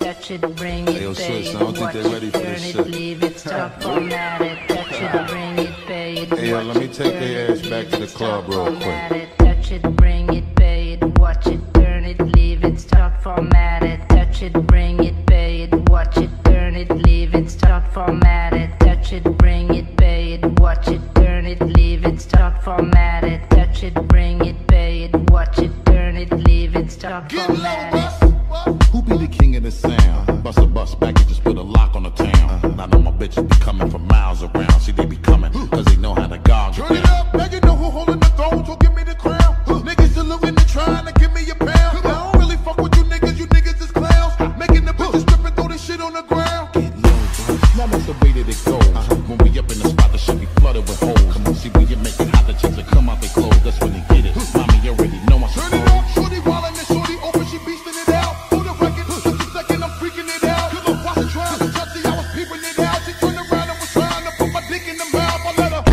touch it, bring it, yo, pay sis, it, I don't think watch they it, ready for turn this it, shit. leave it, stop, format it, touch it, bring it, pay it, Hey, yo, watch let me it, take turn their it, ass back leave to the it, club stop, real format quick. it, touch it, bring it, pay it, watch it, turn it, leave it, stop, format it, touch it, bring it, pay it, watch it, turn it, leave it, stop, format it, touch it, bring it, pay it, watch it, turn it, leave it, stop, format it, touch it, bring it, pay it, watch it, turn it, leave it, stop, format it. Who be the king of the sound? Bust a bus back and just put a lock on the town. I know my bitches be coming from miles around. See, they be coming, cause they know how to gog it Turn it up, now you know who holding the throne, so give me the crown. Niggas saluting and trying to give me a pound. I don't really fuck with you niggas is clowns. Making the bitches strip and throw this shit on the ground. Get low, bro. Now that's the way that it goes. When we up in the spot, the shit be flooded with holes. Come on, see, when you make it hot, the chicks will come out they clothes. That's when they get it. Mommy, you already know I'm Turn it up, shorty wildin' and shorty open, she beastin' it out. Hold the record, just a second, I'm freaking it out. Cause I wasn't trying to touch it, I was peeping it out. She turned around and was trying to put my dick in the mouth. I let her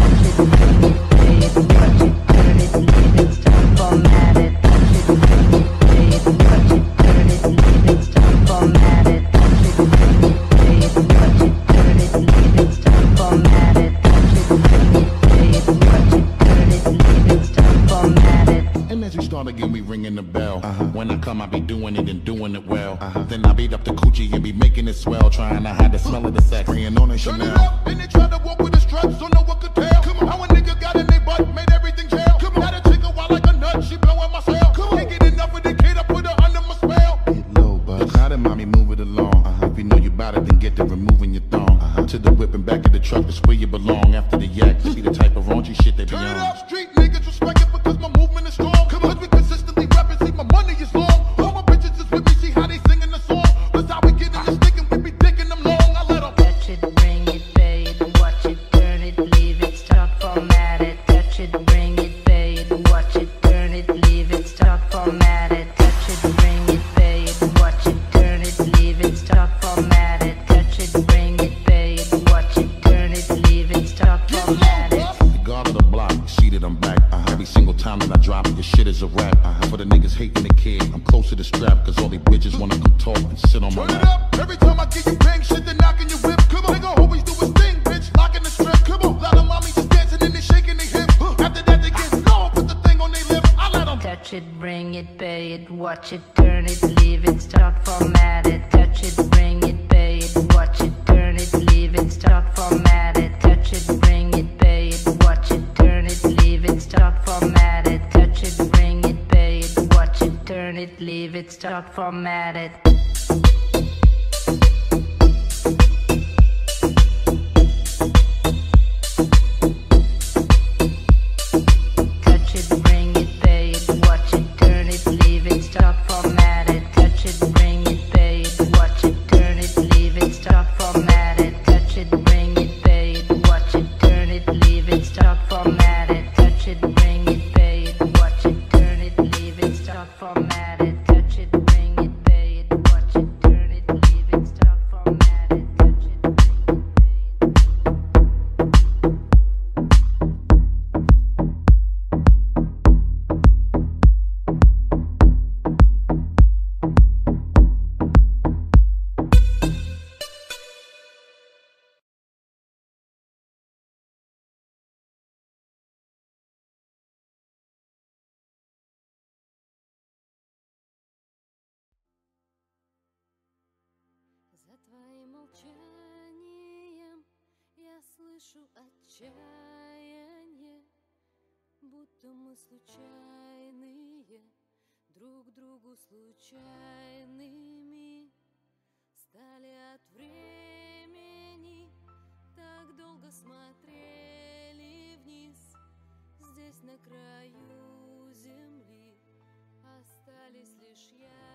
again, we ringing the bell. When I come, I be doing it and doing it well. Then I beat up the coochie and be making it swell, trying to hide the smell of the sex, spraying on it turn it Chanel. up, then they tried to walk with the straps, so no one could tell. How a nigga got in their butt, made everything jail. Got a chick a wild like a nut, she blowing my cell. Can't get enough of the kid, I put her under my spell. Get low, bud. Now then, mommy, move it along. If you know you bout it, then get to removing your thong. To the whip and back of the truck, that's where you belong. After the yak, see the type of raunchy shit they be Turn it on. up, street niggas respect it because my movement is strong. Cause we consistently rapping, see my money is long. All my bitches is with me, see how they singing the song. That's how we get in the stick and we be dicking them long. I let them touch it, bring it, pay it, watch it, turn it, leave it, stop, format it, touch it, bring it, pay it, watch it, turn it, leave it, stop, format it, touch it, bring it, pay it, watch it, turn it, leave it, stop, format it, touch it, bring it, pay it, watch it, turn it, leave it, stop, format it. The guard of the block, see that I'm back. Every single time that I drop it, your shit is a rap. For the niggas hating the kid, I'm close to the strap, cause all these bitches wanna come talk and sit on my turn it lap. up. Every time I get you bang shit, they knocking your whip. Come on, nigga always do his thing, bitch, locking the strip. Come on, lot of mommy just dancing and they shaking their hip. After that they get slow, put the thing on their lip. I let them Touch it, bring it, pay it, watch it, turn it, leave it, stop, format it, touch it, bring it, pay it, watch it, turn it, leave it, stop, format it, touch it, bring it, pay it, watch it, turn it, leave it, stop, format it, touch it, bring it, pay it, watch it, turn it, leave it, stop, format it. Touch it, bring it, pay it, watch it, turn it, leave it, stop, format it, touch it, bring it, pay it, watch it, turn it, leave it, stop, format it, touch it, bring it, pay it, watch it, turn it, leave it, stop, format it, touch it, bring it, pay it, watch it, turn it, leave it, stop, format it, touch it, bring it, pay it, watch it, turn it, leave it, stop, format it, touch it, bring it, pay it. За твоим молчанием я слышу отчаяние, будто мы случайные, друг другу случайными стали от времени, так долго смотрели вниз, здесь на краю земли остались лишь я